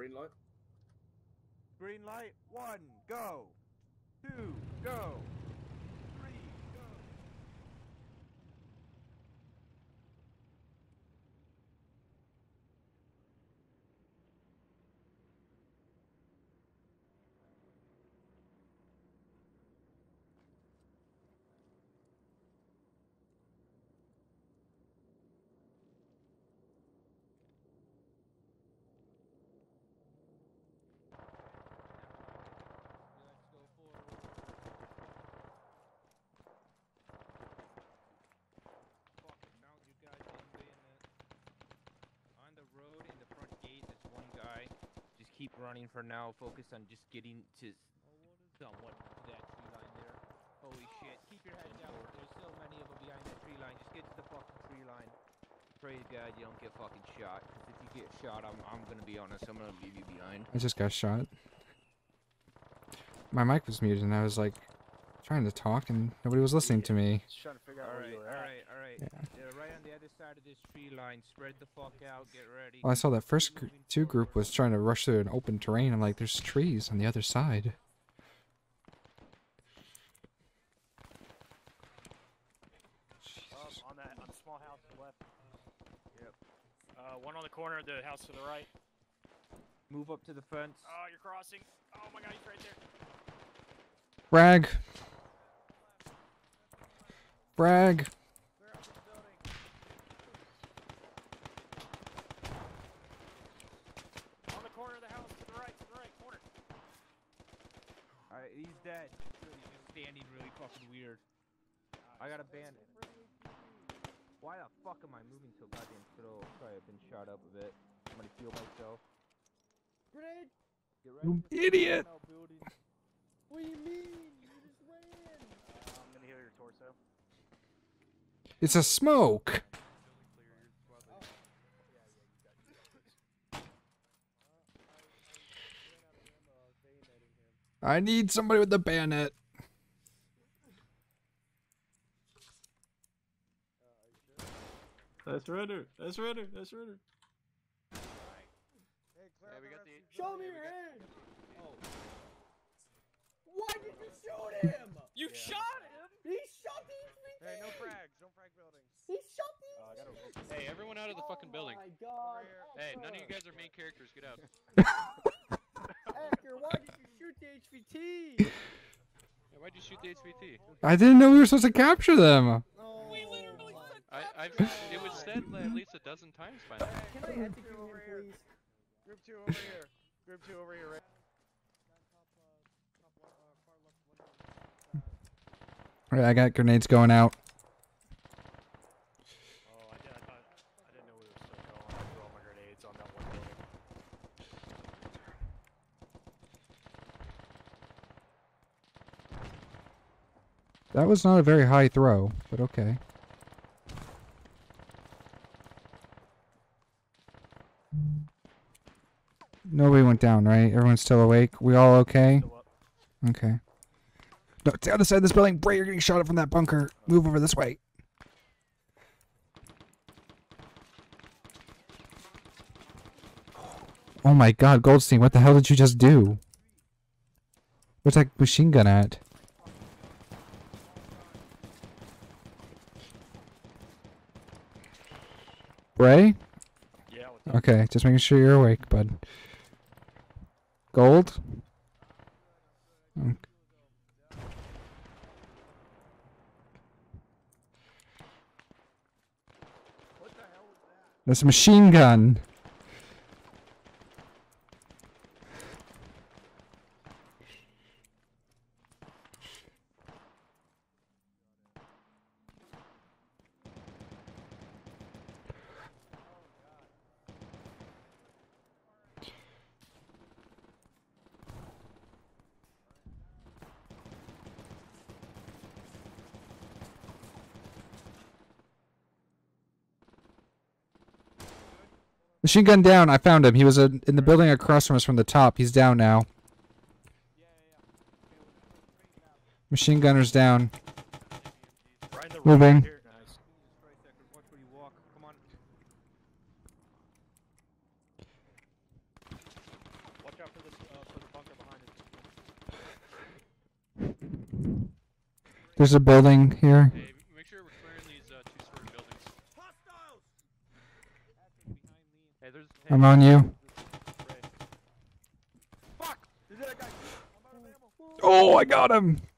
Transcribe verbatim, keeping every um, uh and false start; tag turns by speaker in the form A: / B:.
A: Green light.
B: Green light. One, go. Two, go. Three, go. Keep running for now. Focus on just getting to somewhat to that tree line there. Holy shit. Keep your head down. There's so many of them behind that tree line. Just get to the fucking tree line. Pray to God you don't get fucking shot. Because if you get shot, I'm, I'm going to be honest. I'm going to leave you behind.
C: I just got shot. My mic was muted and I was like trying to talk and nobody was listening to me.
B: Just trying to figure out where you were at. Alright, alright, alright. Yeah. They're right on the other side of this tree line. Spread the fuck out. Get ready.
C: Well, I saw that first gr two group was trying to rush through an open terrain. I'm like, there's trees on the other side.
D: Um, on that, on the small house to the left. Yep. Uh, one on the corner of the house to the right.
B: Move up to the fence.
D: Oh, you're crossing. Oh my God, he's right there.
C: Brag. Brag.
D: On the corner of the house to the right, to the right corner.
B: Alright, he's dead. Really, he's standing really fucking weird. I got a bandit. Why the fuck am I moving so goddamn slow? Sorry, I've been shot up a bit. I'm gonna heal myself. Grenade! Get ready.
C: You idiot!
E: What do you mean? You just ran!
D: Uh, I'm gonna heal your torso.
C: It's a smoke! I need somebody with the bayonet.
F: That's Ritter. That's Ritter. That's Ritter.
E: Yeah, we got the. Show me your hand. Oh. Why did you shoot him?
D: You
E: yeah.
D: shot him.
E: He shot the H V T.
D: Hey, no frags. Don't frag buildings.
E: He shot the
D: uh, I gotta
F: Hey, everyone out of the fucking building.
E: Oh my God.
F: Hey, none of you guys are main characters. Get out.
E: Hector, why did you shoot the H V T?
F: Yeah, why'd you shoot the H V T?
C: I didn't know we were supposed to capture them.
E: Oh.
D: We literally said
F: I, I've, it was said at least a dozen times by now.
E: Can I execute him, please?
D: Group two over here. Group two over here. Right.
C: Alright, I got grenades going out.
D: Oh, I, did, I, thought, I didn't know we were still going. I threw all my grenades on that one building.
C: That was not a very high throw, but okay. Nobody went down, right? Everyone's still awake? We all okay? Okay. No, it's the other side of this building. Bray, you're getting shot at from that bunker. Move over this way. Oh my God, Goldstein, what the hell did you just do? Where's that machine gun at? Bray?
D: Yeah.
C: Okay, just making sure you're awake, bud. Gold? Okay.
D: What the hell was that?
C: That's a machine gun. Machine gun down. I found him. He was uh, in the building across from us from the top. He's down now. Machine gunner's down. Moving. There's a building here.
F: Hey, make sure we're clearing these uh, two-story buildings. Hey, there's. Hey,
C: I'm on you.
B: Fuck! Is that a guy? I'm out of ammo.
C: Oh, I got him.